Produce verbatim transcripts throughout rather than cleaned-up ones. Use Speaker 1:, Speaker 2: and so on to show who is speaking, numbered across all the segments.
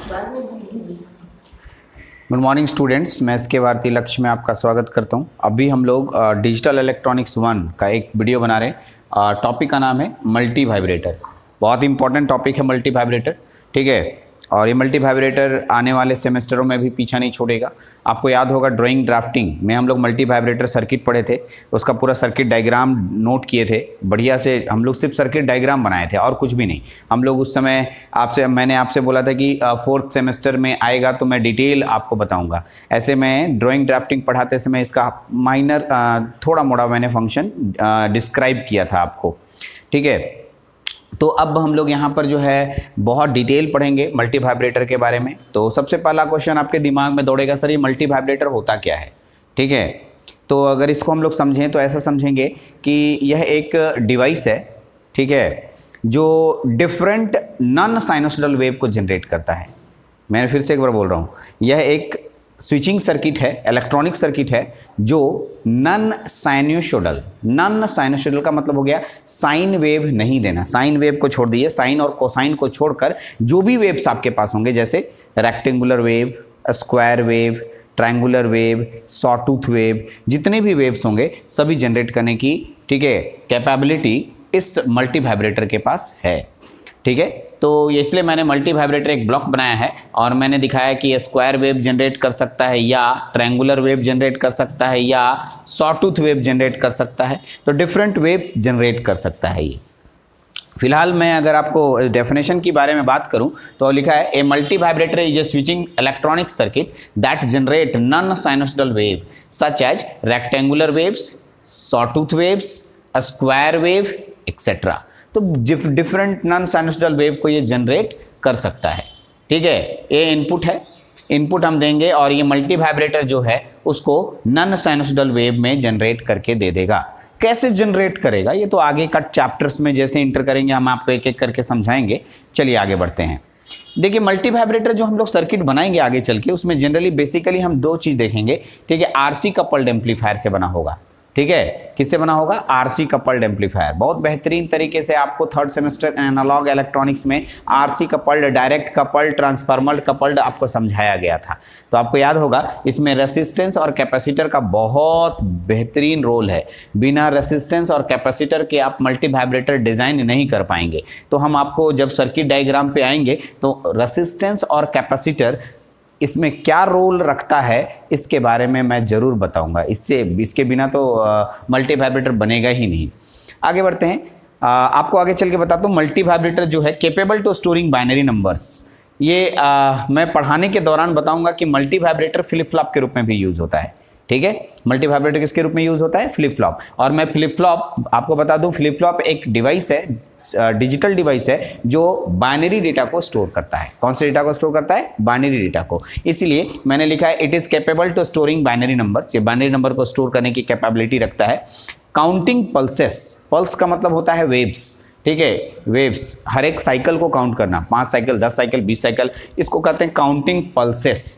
Speaker 1: Good morning students, मैं S K Bharti लक्ष्य में आपका स्वागत करता हूं। अभी हम लोग डिजिटल इलेक्ट्रॉनिक्स वन का एक वीडियो बना रहे हैं। टॉपिक का नाम है मल्टी वाइब्रेटर। बहुत इंपॉर्टेंट टॉपिक है मल्टी वाइब्रेटर, ठीक है। और ये मल्टी वाइब्रेटर आने वाले सेमेस्टरों में भी पीछा नहीं छोड़ेगा। आपको याद होगा ड्राइंग ड्राफ्टिंग में हम लोग मल्टी वाइब्रेटर सर्किट पढ़े थे, उसका पूरा सर्किट डायग्राम नोट किए थे। बढ़िया से हम लोग सिर्फ सर्किट डायग्राम बनाए थे और कुछ भी नहीं। हम लोग उस समय आपसे मैंने आपसे बोला था कि फोर्थ सेमेस्टर में आएगा तो मैं डिटेल आपको बताऊंगा। ऐसे में ड्राइंग ड्राफ्टिंग पढ़ाते समय इसका माइनर थोड़ा मोड़ा मैंने फंक्शन डिस्क्राइब किया था आपको, ठीक है। तो अब हम लोग यहाँ पर जो है बहुत डिटेल पढ़ेंगे मल्टी वाइब्रेटर के बारे में। तो सबसे पहला क्वेश्चन आपके दिमाग में दौड़ेगा, सर ये मल्टी वाइब्रेटर होता क्या है, ठीक है। तो अगर इसको हम लोग समझें तो ऐसा समझेंगे कि यह एक डिवाइस है, ठीक है, जो डिफरेंट नॉन साइनोसॉइडल वेव को जनरेट करता है। मैं फिर से एक बार बोल रहा हूँ, यह एक स्विचिंग सर्किट है, इलेक्ट्रॉनिक सर्किट है जो नॉन साइनोसॉइडल, नॉन साइनोसॉइडल का मतलब हो गया साइन वेव नहीं देना। साइन वेव को छोड़ दिए, साइन और कोसाइन को छोड़कर जो भी वेव्स आपके पास होंगे, जैसे rectangular wave, square wave, triangular wave, sawtooth wave, जितने भी वेव्स होंगे सभी जनरेट करने की, ठीक है, कैपेबिलिटी इस मल्टी वाइब्रेटर के पास है, ठीक है। तो इसलिए मैंने मल्टी वाइब्रेटर एक ब्लॉक बनाया है और मैंने दिखाया कि ये स्क्वायर वेव जनरेट कर सकता है या ट्रायंगुलर वेव जनरेट कर सकता है या सॉटूथ वेव जनरेट कर सकता है। तो डिफरेंट वेव्स जनरेट कर सकता है ये। फिलहाल मैं अगर आपको डेफिनेशन की बारे में बात करूं तो लिखा है a multivibrator is a switching electronic circuit that generate non sinusoidal wave such as rectangular waves, sawtooth waves, square wave etcetera. तो डिफरेंट नॉन साइनोसॉइडल वेव को ये जनरेट कर सकता है, ठीक है। ये इनपुट है, इनपुट हम देंगे और ये मल्टी वाइब्रेटर जो है उसको नॉन साइनोसॉइडल वेव में जनरेट करके दे देगा। कैसे जनरेट करेगा ये तो आगे का चैप्टर्स में जैसे इंटर करेंगे हम आपको एक एक करके समझाएंगे। चलिए आगे बढ़ते हैं। देखिए मल्टी वाइब्रेटर जो हम लोग सर्किट बनाएंगे आगे चल के, उसमें जनरली बेसिकली हम दो चीज़ देखेंगे, ठीक है। आरसी कपल्ड एम्पलीफायर से बना होगा, ठीक है। किससे बना होगा? RC coupled amplifier. बहुत बेहतरीन तरीके से आपको थर्ड सेमेस्टर एनालॉग इलेक्ट्रॉनिक्स में RC coupled, direct coupled, transformer coupled आपको समझाया गया था। तो आपको याद होगा इसमें रेसिस्टेंस और कैपेसिटर का बहुत बेहतरीन रोल है। बिना रेसिस्टेंस और कैपेसिटर के आप मल्टी वाइब्रेटर डिजाइन नहीं कर पाएंगे। तो हम आपको जब सर्किट डायग्राम पे आएंगे तो रेसिस्टेंस और कैपेसिटर इसमें क्या रोल रखता है इसके बारे में मैं ज़रूर बताऊंगा। इससे इसके बिना तो मल्टी वाइब्रेटर बनेगा ही नहीं। आगे बढ़ते हैं। आ, आपको आगे चल के बताता हूँ मल्टी वाइब्रेटर जो है capable to storing binary numbers. ये आ, मैं पढ़ाने के दौरान बताऊंगा कि मल्टी वाइब्रेटर फ्लिप फ्लॉप के रूप में भी यूज़ होता है, ठीक है। मल्टी वाइब्रेटर किसके रूप में यूज़ होता है? Flip flop. और मैं फ्लिप फ्लॉप आपको बता दूं, फ्लिप फ्लॉप एक डिवाइस है, डिजिटल डिवाइस है जो बाइनरी डेटा को स्टोर करता है। कौन से डेटा को स्टोर करता है? बाइनरी डेटा को। इसीलिए मैंने लिखा है it is capable to storing binary numbers. ये बाइनरी नंबर को स्टोर करने की कैपेबिलिटी रखता है। काउंटिंग पल्सेस, पल्स का मतलब होता है वेव्स, ठीक है। वेव्स, हर एक साइकिल को काउंट करना, पाँच साइकिल, दस साइकिल, बीस साइकिल, इसको कहते हैं काउंटिंग पल्सेस,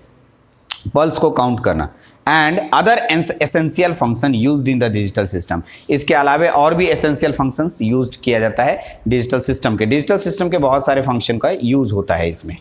Speaker 1: पल्स को काउंट करना। And other essential function used in the digital system. इसके अलावे और भी एसेंशियल फंक्शंस यूज्ड किया जाता है डिजिटल सिस्टम के। डिजिटल सिस्टम के बहुत सारे फंक्शन का यूज होता है इसमें।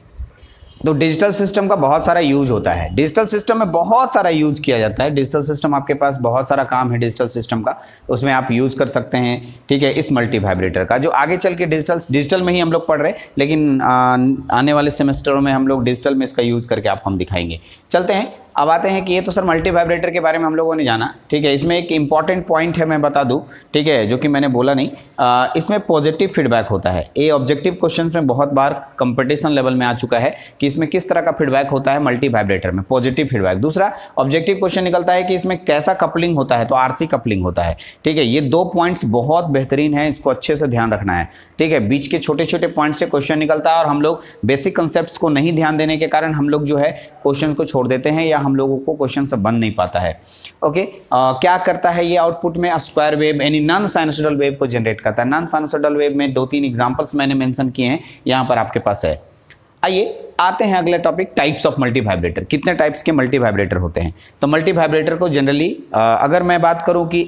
Speaker 1: तो डिजिटल सिस्टम का बहुत सारा यूज होता है, डिजिटल सिस्टम में बहुत सारा यूज किया जाता है। डिजिटल सिस्टम आपके पास बहुत सारा काम है डिजिटल सिस्टम का, उसमें आप यूज कर सकते हैं, ठीक है। इस मल्टी वाइब्रेटर का जो आगे चल के डिजिटल डिजिटल में ही हम लोग पढ़ रहे हैं, लेकिन आ, आने वाले सेमेस्टरों में हम लोग डिजिटल में इसका यूज करके आपको हम दिखाएंगे। चलते हैं, अब आते हैं कि ये तो सर मल्टी वाइब्रेटर के बारे में हम लोगों ने जाना, ठीक है। इसमें एक इंपॉर्टेंट पॉइंट है, मैं बता दूं, ठीक है, जो कि मैंने बोला नहीं। आ, इसमें पॉजिटिव फीडबैक होता है। ये ऑब्जेक्टिव क्वेश्चंस में बहुत बार कंपटीशन लेवल में आ चुका है कि इसमें किस तरह का फीडबैक होता है मल्टी वाइब्रेटर में, पॉजिटिव फीडबैक। दूसरा ऑब्जेक्टिव क्वेश्चन निकलता है कि इसमें कैसा कपलिंग होता है, तो आरसी कपलिंग होता है, ठीक है। ये दो पॉइंट्स बहुत बेहतरीन है, इसको अच्छे से ध्यान रखना है, ठीक है। बीच के छोटे छोटे पॉइंट से क्वेश्चन निकलता है और हम लोग बेसिक कंसेप्ट को नहीं ध्यान देने के कारण हम लोग जो है क्वेश्चन को छोड़ देते हैं या हम लोगों को क्वेश्चन से बन नहीं पाता है। ओके, आ, क्या करता है ये आउटपुट में? स्क्वायर वेव यानी नॉन साइनोसॉइडल वेव को जनरेट करता है। नॉन साइनोसॉइडल वेव में दो तीन एग्जांपल्स मैंने मेंशन किए हैं, यहाँ पर आपके पास है। आइए आते हैं अगले topic, types of multivibrator. कितने टाइप्स के मल्टी वाइब्रेटर होते हैं? तो मल्टी वाइब्रेटर को जनरली अगर मैं बात करूं कि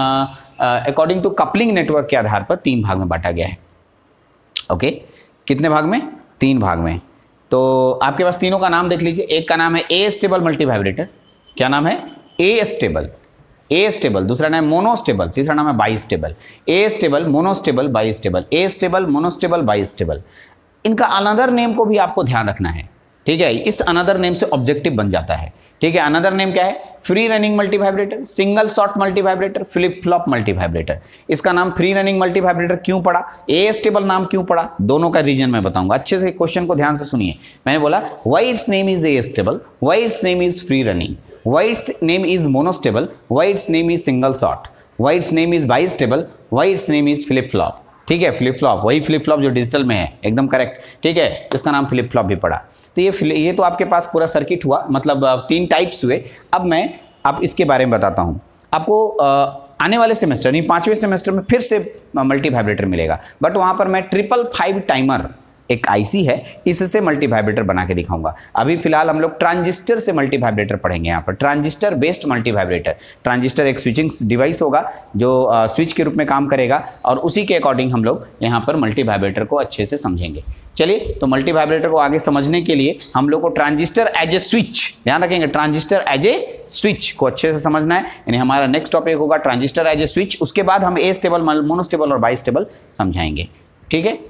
Speaker 1: अकॉर्डिंग टू कपलिंग नेटवर्क के आधार पर तीन भाग में बांटा गया है। ओके, कितने भाग में? तीन भाग में। तो आपके पास तीनों का नाम देख लीजिए। एक का नाम है ए स्टेबल मल्टी वाइब्रेटर, क्या नाम है? Astable, astable. दूसरा नाम है मोनोस्टेबल, तीसरा नाम है bistable. Astable, monostable, bistable, astable, monostable, bistable. इनका अनदर नेम को भी आपको ध्यान रखना है, ठीक है। इस अनदर नेम से ऑब्जेक्टिव बन जाता है, ठीक है। अनदर नेम क्या है? Free running multivibrator, single shot multivibrator, flip flop multivibrator. इसका नाम फ्री रनिंग मल्टी वाइब्रेटर क्यों पड़ा, ए स्टेबल नाम क्यों पड़ा, दोनों का रीजन मैं बताऊंगा। अच्छे से क्वेश्चन को ध्यान से सुनिए। मैंने बोला why its name is astable, why its name is free running, why its name is monostable, why its name is single shot, why its name is bistable, why its name is flip flop, ठीक है। Flip flop, वही flip flop जो digital में है, एकदम correct, ठीक है। इसका नाम फ्लिप फ्लॉप भी पड़ा। तो ये ये तो आपके पास पूरा सर्किट हुआ, मतलब तीन टाइप्स हुए। अब मैं अब इसके बारे में बताता हूँ आपको। आने वाले सेमेस्टर नहीं, पांचवें सेमेस्टर में फिर से मल्टी वाइब्रेटर मिलेगा, बट वहाँ पर मैं ट्रिपल फाइव टाइमर एक आईसी है, इससे मल्टी वाइब्रेटर बना के दिखाऊंगा। अभी फिलहाल हम लोग ट्रांजिस्टर से मल्टी वाइब्रेटर पढ़ेंगे। यहाँ पर transistor based multivibrator. Transistor एक स्विचिंग डिवाइस होगा जो स्विच के रूप में काम करेगा, और उसी के अकॉर्डिंग हम लोग यहाँ पर मल्टी वाइब्रेटर को अच्छे से समझेंगे। चलिए, तो मल्टी वाइब्रेटर को आगे समझने के लिए हम लोग को ट्रांजिस्टर एज ए स्विच, ध्यान रखेंगे, ट्रांजिस्टर एज ए स्विच को अच्छे से समझना है। यानी हमारा नेक्स्ट टॉपिक होगा ट्रांजिस्टर एज ए स्विच। उसके बाद हम ए स्टेबल, मोनोस्टेबल और बाई स्टेबल समझाएंगे, ठीक है।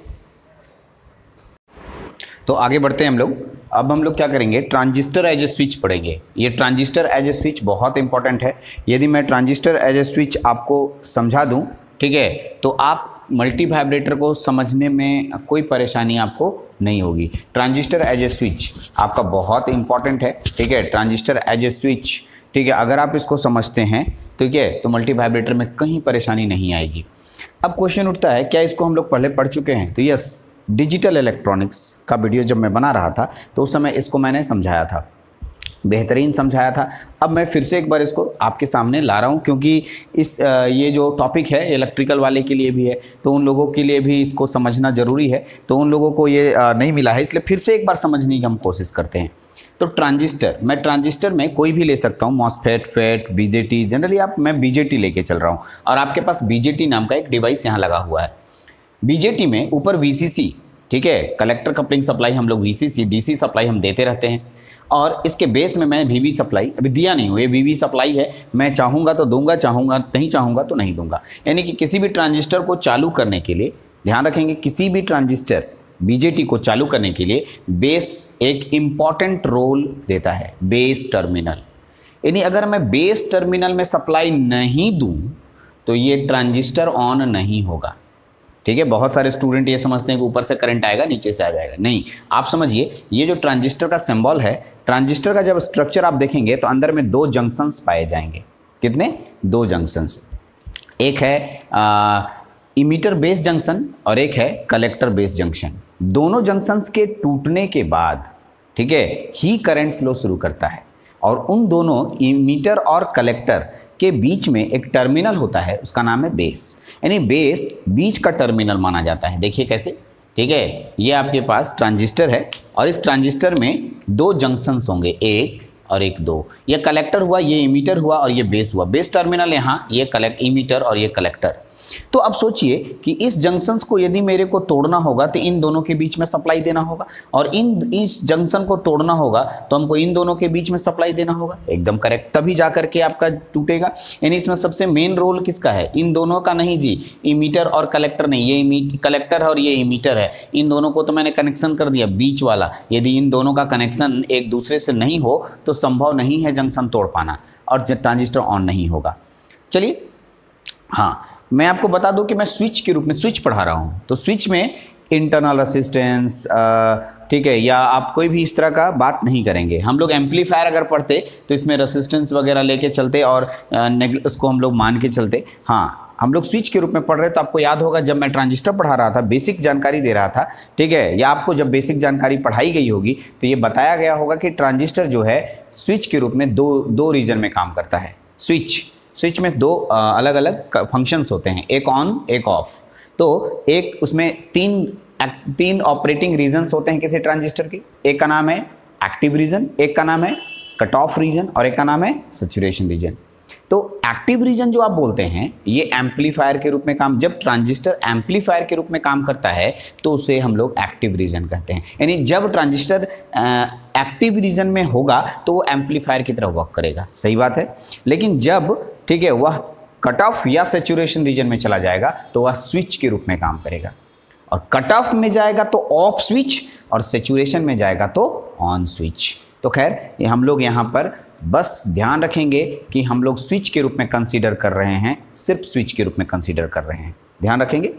Speaker 1: तो आगे बढ़ते हैं हम लोग। अब हम लोग क्या करेंगे, ट्रांजिस्टर एज ए स्विच पढ़ेंगे। ये ट्रांजिस्टर एज ए स्विच बहुत इंपॉर्टेंट है। यदि मैं ट्रांजिस्टर एज ए स्विच आपको समझा दूं, ठीक है, तो आप मल्टी वाइब्रेटर को समझने में कोई परेशानी आपको नहीं होगी। ट्रांजिस्टर एज ए स्विच आपका बहुत इंपॉर्टेंट है, ठीक है। ट्रांजिस्टर एज ए स्विच, ठीक है, अगर आप इसको समझते हैं, ठीक है, तो मल्टी वाइब्रेटर में कहीं परेशानी नहीं आएगी। अब क्वेश्चन उठता है, क्या इसको हम लोग पहले पढ़ चुके हैं? तो यस, डिजिटल इलेक्ट्रॉनिक्स का वीडियो जब मैं बना रहा था तो उस समय इसको मैंने समझाया था, बेहतरीन समझाया था। अब मैं फिर से एक बार इसको आपके सामने ला रहा हूँ, क्योंकि इस ये जो टॉपिक है इलेक्ट्रिकल वाले के लिए भी है, तो उन लोगों के लिए भी इसको समझना ज़रूरी है। तो उन लोगों को ये नहीं मिला है, इसलिए फिर से एक बार समझने की हम कोशिश करते हैं। तो ट्रांजिस्टर, मैं ट्रांजिस्टर में कोई भी ले सकता हूँ, मॉसफेट, फेट, बीजेटी। जनरली आप मैं बीजेटी लेके चल रहा हूँ, और आपके पास बीजेटी नाम का एक डिवाइस यहाँ लगा हुआ है। बीजेटी में ऊपर वीसीसी, ठीक है, कलेक्टर कपलिंग सप्लाई हम लोग वीसीसी, डीसी सप्लाई हम देते रहते हैं, और इसके बेस में मैंने वीवी सप्लाई अभी दिया नहीं हूँ। ये वीवी सप्लाई है, मैं चाहूँगा तो दूंगा, चाहूँगा नहीं चाहूँगा तो नहीं दूंगा। यानी कि किसी भी ट्रांजिस्टर को चालू करने के लिए, ध्यान रखेंगे, किसी भी ट्रांजिस्टर बीजेटी को चालू करने के लिए बेस एक इम्पॉर्टेंट रोल देता है, बेस टर्मिनल। यानी अगर मैं बेस टर्मिनल में सप्लाई नहीं दूँ तो ये ट्रांजिस्टर ऑन नहीं होगा, ठीक है। बहुत सारे स्टूडेंट ये समझते हैं कि ऊपर से करंट आएगा नीचे से आ जाएगा, नहीं। आप समझिए, ये जो ट्रांजिस्टर का सिंबल है, ट्रांजिस्टर का जब स्ट्रक्चर आप देखेंगे तो अंदर में दो जंक्शंस पाए जाएंगे। कितने? दो जंक्शंस। एक है आ, इमीटर बेस जंक्शन और एक है कलेक्टर बेस जंक्शन। दोनों जंक्शंस के टूटने के बाद, ठीक है, ही करंट फ्लो शुरू करता है, और उन दोनों इमीटर और कलेक्टर के बीच में एक टर्मिनल होता है, उसका नाम है बेस। यानी बेस बीच का टर्मिनल माना जाता है। देखिए कैसे, ठीक है, ये आपके पास ट्रांजिस्टर है, और इस ट्रांजिस्टर में दो जंक्शंस होंगे, एक और एक दो। ये कलेक्टर हुआ, ये इमीटर हुआ, और ये बेस हुआ। बेस टर्मिनल यहाँ, ये कलेक्ट इमीटर और ये कलेक्टर। तो अब सोचिए कि इस जंक्शंस को यदि मेरे को तोड़ना होगा तो इन दोनों के बीच में सप्लाई देना होगा, और इन इस जंक्शन को तोड़ना होगा तो हमको इन दोनों के बीच में सप्लाई देना होगा। एकदम करेक्ट, तभी जा करके आपका टूटेगा। यानी इसमें सबसे मेन रोल किसका है? इन दोनों का नहीं जी, इमीटर और कलेक्टर नहीं, ये कलेक्टर है और ये इमीटर है। इन दोनों को तो मैंने कनेक्शन कर दिया, बीच वाला। यदि इन दोनों का कनेक्शन एक दूसरे से नहीं हो तो संभव नहीं है जंक्शन तोड़ पाना, और ट्रांजिस्टर ऑन नहीं होगा। चलिए, हाँ, मैं आपको बता दूं कि मैं स्विच के रूप में स्विच पढ़ा रहा हूं। तो स्विच में इंटरनल रेसिस्टेंस, ठीक है, या आप कोई भी इस तरह का बात नहीं करेंगे। हम लोग एम्पलीफायर अगर पढ़ते तो इसमें रेसिस्टेंस वगैरह लेके चलते, और उसको हम लोग मान के चलते। हाँ, हम लोग स्विच के रूप में पढ़ रहे, तो आपको याद होगा जब मैं ट्रांजिस्टर पढ़ा रहा था, बेसिक जानकारी दे रहा था, ठीक है, या आपको जब बेसिक जानकारी पढ़ाई गई होगी तो ये बताया गया होगा कि ट्रांजिस्टर जो है स्विच के रूप में दो दो रीजन में काम करता है। स्विच स्विच में दो अलग अलग फंक्शंस होते हैं, एक ऑन एक ऑफ। तो एक उसमें तीन तीन ऑपरेटिंग रीजन्स होते हैं किसी ट्रांजिस्टर की। एक का नाम है एक्टिव रीजन, एक का नाम है कट ऑफ रीजन, और एक का नाम है सैचुरेशन रीजन। तो एक्टिव रीजन जो आप बोलते हैं ये एम्पलीफायर के रूप में काम, जब ट्रांजिस्टर एम्पलीफायर के रूप में काम करता है तो उसे हम लोग एक्टिव रीजन कहते हैं। यानी जब ट्रांजिस्टर एक्टिव रीजन में होगा तो वो एम्पलीफायर की तरह वर्क करेगा, सही बात है। लेकिन जब ठीक है वह कट ऑफ या सैचुरेशन रीजन में चला जाएगा तो वह स्विच के रूप में काम करेगा, और कट ऑफ में जाएगा तो ऑफ स्विच और सैचुरेशन में जाएगा तो ऑन स्विच। तो खैर ये हम लोग यहाँ पर बस ध्यान रखेंगे कि हम लोग स्विच के रूप में कंसीडर कर रहे हैं, सिर्फ स्विच के रूप में कंसीडर कर रहे हैं, ध्यान रखेंगे।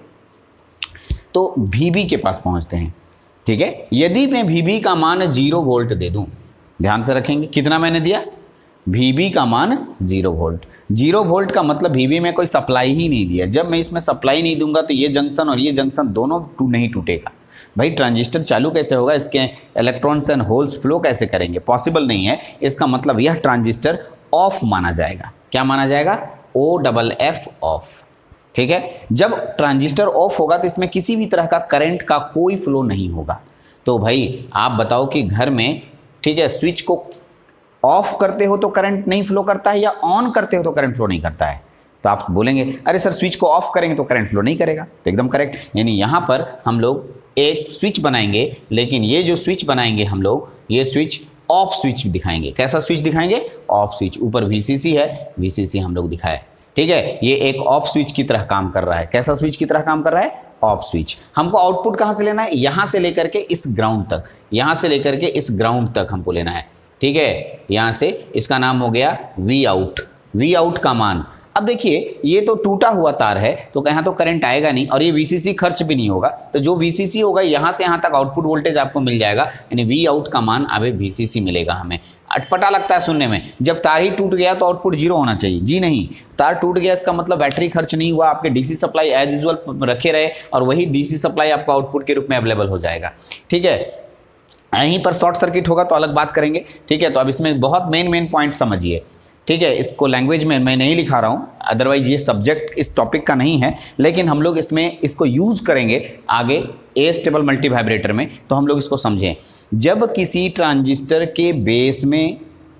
Speaker 1: तो V B के पास पहुंचते हैं, ठीक है। यदि मैं V B का मान जीरो वोल्ट दे दूं, ध्यान से रखेंगे कितना मैंने दिया, V B का मान जीरो वोल्ट। जीरो वोल्ट का मतलब V B में कोई सप्लाई ही नहीं दिया। जब मैं इसमें सप्लाई नहीं दूंगा तो ये जंक्शन और ये जंक्शन दोनों टू नहीं टूटेगा। भाई ट्रांजिस्टर चालू कैसे होगा, इसके इलेक्ट्रॉन्स एंड होल्स फ्लो कैसे करेंगे, पॉसिबल नहीं है। इसका मतलब यह ट्रांजिस्टर ऑफ माना जाएगा। क्या माना जाएगा, ओ डबल एफ ऑफ, ठीक है। जब ट्रांजिस्टर ऑफ होगा तो इसमें किसी भी तरह का करंट का कोई फ्लो नहीं होगा। तो भाई आप बताओ कि घर में ठीक है स्विच को ऑफ करते हो तो करंट नहीं फ्लो करता है या ऑन करते हो तो करंट फ्लो नहीं करता है। तो आप बोलेंगे अरे सर स्विच को ऑफ करेंगे तो करंट फ्लो नहीं करेगा, तो एकदम करेक्ट। यानी यहाँ पर हम लोग एक स्विच बनाएंगे, लेकिन ये जो स्विच बनाएंगे हम लोग ये स्विच ऑफ स्विच दिखाएंगे। कैसा स्विच दिखाएंगे, ऑफ स्विच। ऊपर वीसीसी है, वीसीसी हम लोग दिखाए, ठीक है। ये एक ऑफ स्विच की तरह काम कर रहा है। कैसा स्विच की तरह काम कर रहा है, ऑफ स्विच। हमको आउटपुट कहाँ से लेना है, यहाँ से लेकर के इस ग्राउंड तक, यहाँ से लेकर के इस ग्राउंड तक हमको लेना है, ठीक है। यहाँ से इसका नाम हो गया वी आउट, वी आउट का मान। अब देखिए ये तो टूटा हुआ तार है तो यहाँ तो करंट आएगा नहीं और ये वीसीसी खर्च भी नहीं होगा। तो जो वीसीसी होगा यहाँ से यहाँ तक आउटपुट वोल्टेज आपको मिल जाएगा, यानी वी आउट का मान अभी वीसीसी मिलेगा। हमें अटपटा लगता है सुनने में, जब तार ही टूट गया तो आउटपुट जीरो होना चाहिए। जी नहीं, तार टूट गया इसका मतलब बैटरी खर्च नहीं हुआ, आपके डीसी सप्लाई एज यूजुअल रखे रहे और वही डीसी सप्लाई आपको आउटपुट के रूप में अवेलेबल हो जाएगा, ठीक है। यहीं पर शॉर्ट सर्किट होगा तो अलग बात करेंगे, ठीक है। तो अब इसमें बहुत मेन मेन पॉइंट समझिए, ठीक है। इसको लैंग्वेज में मैं नहीं लिखा रहा हूँ, अदरवाइज ये सब्जेक्ट इस टॉपिक का नहीं है, लेकिन हम लोग इसमें इसको यूज़ करेंगे आगे ए स्टेबल मल्टी वाइब्रेटर में। तो हम लोग इसको समझें, जब किसी ट्रांजिस्टर के बेस में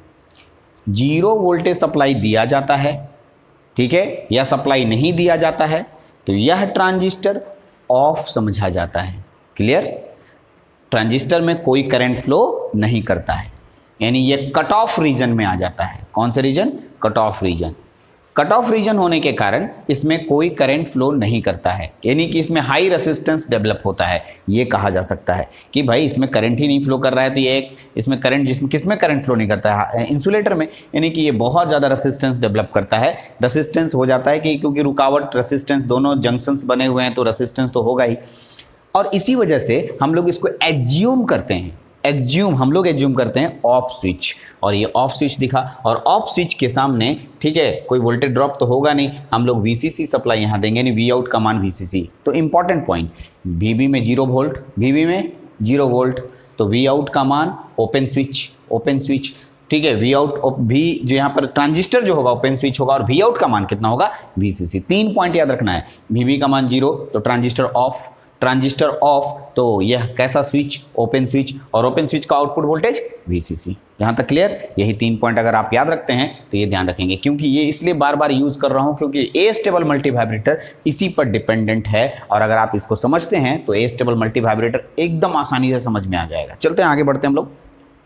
Speaker 1: जीरो वोल्टेज सप्लाई दिया जाता है, ठीक है, या सप्लाई नहीं दिया जाता है तो यह ट्रांजिस्टर ऑफ समझा जाता है। क्लियर, ट्रांजिस्टर में कोई करंट फ्लो नहीं करता है, यानी ये कट ऑफ रीजन में आ जाता है। कौन सा region, cut off region. Cut off region होने के कारण इसमें कोई करंट फ्लो नहीं करता है, यानी कि इसमें हाई रेसिस्टेंस डेवलप होता है। ये कहा जा सकता है कि भाई इसमें करंट ही नहीं फ्लो कर रहा है, तो ये एक इसमें करंट जिसमें किसमें करंट फ्लो नहीं करता है, इंसुलेटर में, यानी कि ये बहुत ज़्यादा रेसिस्टेंस डेवलप करता है। रेसिस्टेंस हो जाता है कि क्योंकि रुकावट रेसिस्टेंस दोनों जंक्शंस बने हुए हैं तो रेसिस्टेंस तो होगा ही, और इसी वजह से हम लोग इसको एज्यूम करते हैं, एज्यूम हम लोग एज्यूम करते हैं ऑफ स्विच। और ये ऑफ स्विच दिखा, और ऑफ स्विच के सामने ठीक है कोई वोल्टेज ड्रॉप तो होगा नहीं, हम लोग वीसीसी सप्लाई यहाँ देंगे, नहीं वी आउट का मान वीसीसी। तो इंपॉर्टेंट पॉइंट, वीबी में जीरो वोल्ट, वीबी में जीरो वोल्ट, तो वी आउट का मान ओपन स्विच, ओपन स्विच, ठीक है। वी आउट भी जो यहाँ पर ट्रांजिस्टर जो होगा ओपन स्विच होगा, और वी आउट का मान कितना होगा, वीसीसी। तीन पॉइंट याद रखना है, वीबी का मान जीरो तो ट्रांजिस्टर ऑफ, ट्रांजिस्टर ऑफ तो यह कैसा स्विच, ओपन स्विच, और ओपन स्विच का आउटपुट वोल्टेज वीसीसी। यहाँ तक क्लियर, यही तीन पॉइंट अगर आप याद रखते हैं तो ये ध्यान रखेंगे, क्योंकि ये इसलिए बार बार यूज कर रहा हूँ क्योंकि ए स्टेबल मल्टी वाइब्रेटर इसी पर डिपेंडेंट है, और अगर आप इसको समझते हैं तो ए स्टेबल मल्टी वाइब्रेटर एकदम आसानी से समझ में आ जाएगा। चलते हैं आगे बढ़ते हैं हम लोग।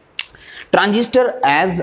Speaker 1: Transistor as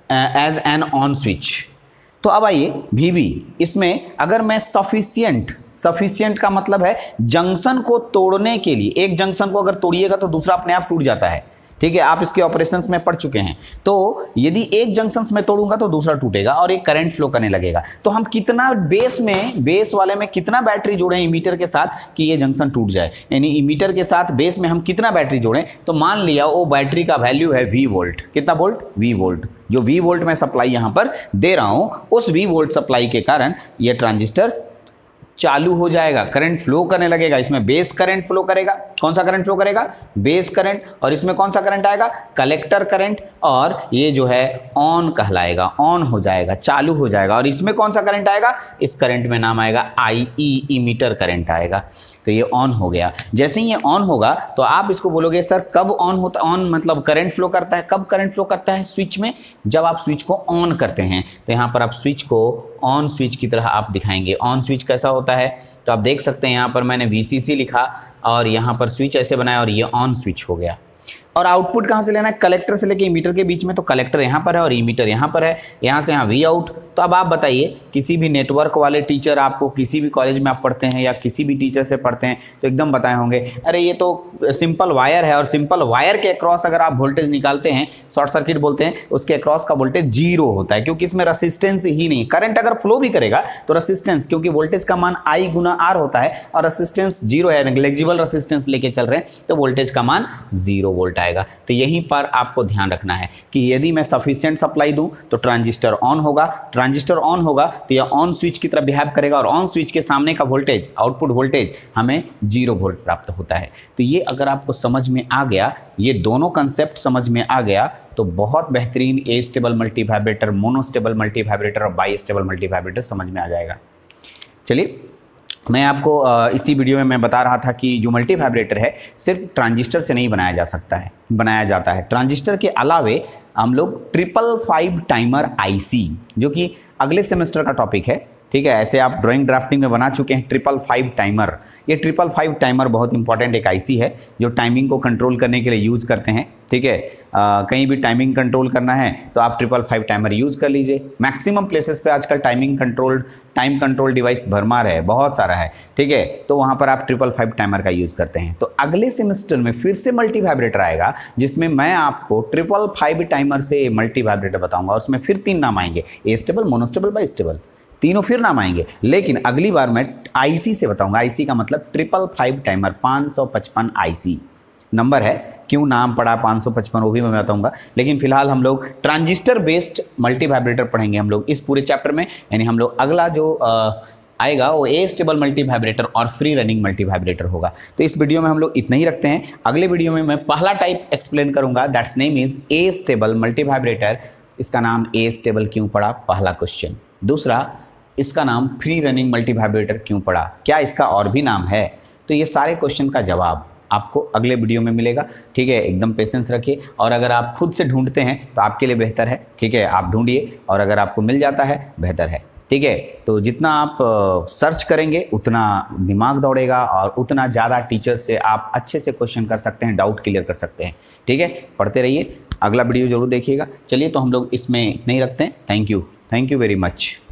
Speaker 1: as an on switch. तो अब आइए वीबी, इसमें अगर मैं सफिशियंट, सफिशियंट का मतलब है जंक्शन को तोड़ने के लिए, एक जंक्शन को अगर तोड़िएगा तो दूसरा अपने आप टूट जाता है, ठीक है। आप इसके ऑपरेशंस में पढ़ चुके हैं। तो यदि एक जंक्शंस में तोड़ूंगा तो दूसरा टूटेगा और एक करंट फ्लो करने लगेगा। तो हम कितना बेस में, बेस वाले में कितना बैटरी जोड़ें इमीटर के साथ कि ये जंक्शन टूट जाए, यानी इमीटर के साथ बेस में हम कितना बैटरी जोड़ें, तो मान लिया वो बैटरी का वैल्यू है वी वोल्ट। कितना वोल्ट, वी वोल्ट। जो वी वोल्ट में सप्लाई यहाँ पर दे रहा हूँ, उस वी वोल्ट सप्लाई के कारण ये ट्रांजिस्टर चालू हो जाएगा, करंट फ्लो करने लगेगा। इसमें बेस करंट फ्लो करेगा। कौन सा करंट फ्लो करेगा, बेस करंट। और इसमें कौन सा करंट आएगा, कलेक्टर करंट, और ये जो है ऑन कहलाएगा, ऑन हो जाएगा, चालू हो जाएगा। और इसमें कौन सा करंट आएगा, इस करंट में नाम आएगा आई ई, इमीटर करंट आएगा। तो ये ऑन हो गया। जैसे ही ये ऑन होगा तो आप इसको बोलोगे सर कब ऑन होता, ऑन मतलब करंट फ्लो करता है, कब करंट फ्लो करता है स्विच में, जब आप स्विच को ऑन करते हैं। तो यहाँ पर आप स्विच को ऑन स्विच की तरह आप दिखाएंगे। ऑन स्विच कैसा होता है, तो आप देख सकते हैं यहाँ पर मैंने वी सी सी लिखा और यहाँ पर स्विच ऐसे बनाया और ये ऑन स्विच हो गया। और आउटपुट कहाँ से लेना है, कलेक्टर से लेके इमीटर के बीच में। तो कलेक्टर यहाँ पर है और इमीटर यहाँ पर है, यहाँ से यहाँ वी आउट। तो अब आप बताइए, किसी भी नेटवर्क वाले टीचर आपको किसी भी कॉलेज में आप पढ़ते हैं या किसी भी टीचर से पढ़ते हैं तो एकदम बताए होंगे अरे ये तो सिंपल वायर है और सिंपल वायर के अक्रॉस अगर आप वोल्टेज निकालते हैं, शॉर्ट सर्किट बोलते हैं, उसके अक्रॉस का वोल्टेज जीरो होता है क्योंकि इसमें रेसिस्टेंस ही नहीं। करंट अगर फ्लो भी करेगा तो रेसिस्टेंस, क्योंकि वोल्टेज का मान आई गुना आर होता है और रेसिस्टेंस जीरो है, नेग्लिजिबल रेसिस्टेंस लेके चल रहे हैं तो वोल्टेज का मान जीरो वोल्ट आएगा। तो यहीं पर आपको ध्यान रखना है कि यदि मैं सफिशिएंट सप्लाई दूं तो ट्रांजिस्टर ऑन होगा, ट्रांजिस्टर ऑन होगा तो यह ऑन स्विच की तरह बिहेव करेगा और ऑन स्विच के सामने का वोल्टेज, आउटपुट वोल्टेज हमें जीरो वोल्ट प्राप्त होता है। तो ये अगर आपको समझ में आ गया, ये दोनों कंसेप्ट समझ में आ गया तो बहुत बेहतरीन astable multivibrator, monostable multivibrator और बाई स्टेबल मल्टी वाइब्रेटर समझ में आ जाएगा। चलिए, मैं आपको इसी वीडियो में मैं बता रहा था कि जो मल्टी वाइब्रेटर है सिर्फ ट्रांजिस्टर से नहीं बनाया जा सकता है, बनाया जाता है। ट्रांजिस्टर के अलावे हम लोग ट्रिपल फाइव टाइमर आईसी, जो कि अगले सेमेस्टर का टॉपिक है, ठीक है, ऐसे आप ड्राइंग ड्राफ्टिंग में बना चुके हैं। ट्रिपल फाइव टाइमर, ये ट्रिपल फाइव टाइमर बहुत इंपॉर्टेंट एक आईसी है जो टाइमिंग को कंट्रोल करने के लिए यूज़ करते हैं, ठीक है। आ, कहीं भी टाइमिंग कंट्रोल करना है तो आप ट्रिपल फाइव टाइमर यूज़ कर लीजिए। मैक्सिमम प्लेसेस पे आजकल timing controlled time control device भरमार है, बहुत सारा है, ठीक है, तो वहाँ पर आप ट्रिपल फाइव टाइमर का यूज़ करते हैं। तो अगले सेमेस्टर में फिर से मल्टी वाइब्रेटर आएगा जिसमें मैं आपको ट्रिपल फाइव टाइमर से मल्टी वाइब्रेटर बताऊँगा। उसमें फिर तीन नाम आएंगे, astable, monostable, bistable, तीनों फिर नाम आएंगे। लेकिन अगली बार मैं आईसी से बताऊंगा। आईसी का मतलब ट्रिपल फाइव टाइमर, पाँच सौ पचपन आईसी नंबर है, क्यों नाम पड़ा पाँच सौ पचपन वो भी मैं बताऊंगा। लेकिन फिलहाल हम लोग ट्रांजिस्टर बेस्ड मल्टी वाइब्रेटर पढ़ेंगे हम लोग इस पूरे चैप्टर में। यानी हम लोग अगला जो आ, आएगा वो ए स्टेबल मल्टी वाइब्रेटर और फ्री रनिंग मल्टी वाइब्रेटर होगा। तो इस वीडियो में हम लोग इतना ही रखते हैं। अगले वीडियो में मैं पहला टाइप एक्सप्लेन करूंगा, that's name is astable multivibrator. इसका नाम ए स्टेबल क्यों पड़ा, पहला क्वेश्चन। दूसरा, इसका नाम फ्री रनिंग मल्टी वाइब्रेटर क्यों पड़ा, क्या इसका और भी नाम है। तो ये सारे क्वेश्चन का जवाब आपको अगले वीडियो में मिलेगा, ठीक है। एकदम पेशेंस रखिए और अगर आप खुद से ढूंढते हैं तो आपके लिए बेहतर है, ठीक है, आप ढूंढिए और अगर आपको मिल जाता है बेहतर है, ठीक है। तो जितना आप सर्च करेंगे उतना दिमाग दौड़ेगा और उतना ज़्यादा टीचर से आप अच्छे से क्वेश्चन कर सकते हैं, डाउट क्लियर कर सकते हैं, ठीक है। पढ़ते रहिए, अगला वीडियो जरूर देखिएगा। चलिए, तो हम लोग इसमें नहीं रखते हैं। Thank you, thank you very much.